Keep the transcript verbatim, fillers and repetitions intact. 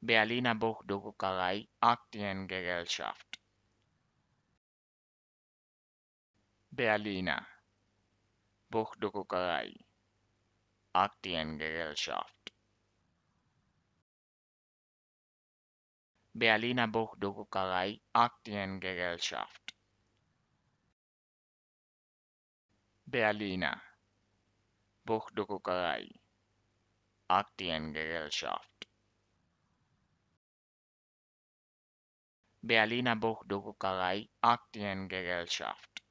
Berliner Buchdruckerei Aktiengesellschaft. Berliner Buchdruckerei Aktiengesellschaft. Berliner Buchdruckerei Aktiengesellschaft. Berliner Buchdruckerei Aktiengesellschaft. Berliner Buchdruckerei Aktiengesellschaft.